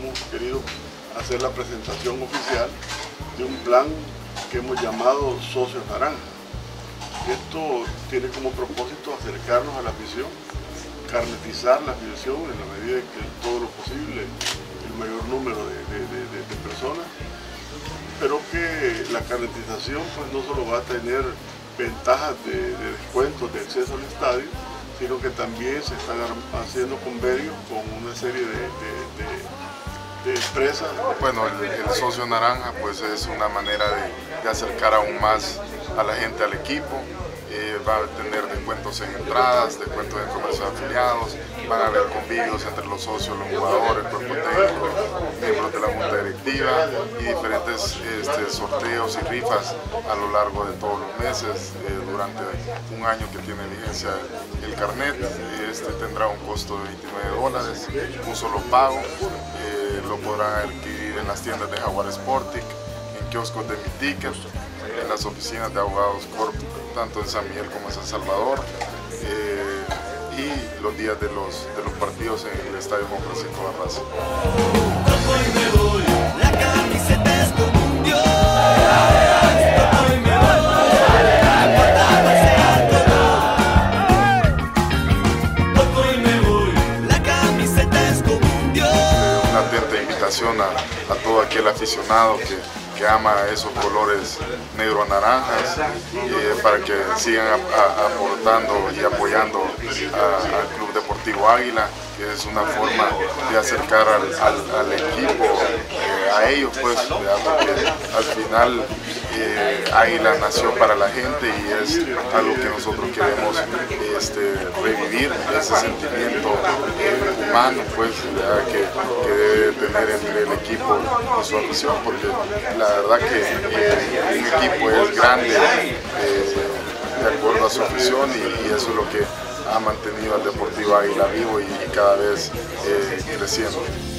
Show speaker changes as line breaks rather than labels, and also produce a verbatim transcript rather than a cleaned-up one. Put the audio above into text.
hemos querido hacer la presentación oficial de un plan que hemos llamado Socios Naranja. Esto tiene como propósito acercarnos a la afición, carnetizar la afición en la medida que todo lo posible, el mayor número de, de, de, de personas, pero que la carnetización pues no solo va a tener ventajas de, de descuentos de acceso al estadio, sino que también se están haciendo convenios con una serie de, de, de, de empresas.
Bueno, el, el socio naranja pues es una manera de, de acercar aún más a la gente al equipo. Eh, va a tener descuentos en entradas, descuentos en comercios afiliados, van a haber convivios entre los socios, los jugadores, el cuerpo técnico, miembros de la junta directiva y diferentes este, sorteos y rifas a lo largo de todos los meses eh, durante un año que tiene vigencia el carnet. Este tendrá un costo de veintinueve dólares, un solo pago, eh, lo podrán adquirir en las tiendas de Jaguar Sporting, en kioscos de Mi Ticket, en las oficinas de Abogados Corp, tanto en San Miguel como en San Salvador, eh, y los días de los, de los partidos en el Estadio Juan Francisco Barraza. Una atenta invitación a, a todo aquel aficionado que que ama esos colores negro-naranjas, eh, para que sigan a, a, aportando y apoyando al Club Deportivo Águila, que es una forma de acercar al, al, al equipo, eh, a ellos pues, porque al final eh, Águila nació para la gente y es algo que nosotros queremos este, revivir, ese sentimiento eh, humano pues, que, que debe tener entre el equipo y su afición, porque la La verdad que eh, un equipo es grande eh, de acuerdo a su afición y, y eso es lo que ha mantenido al Deportivo Águila vivo y, y cada vez eh, creciendo.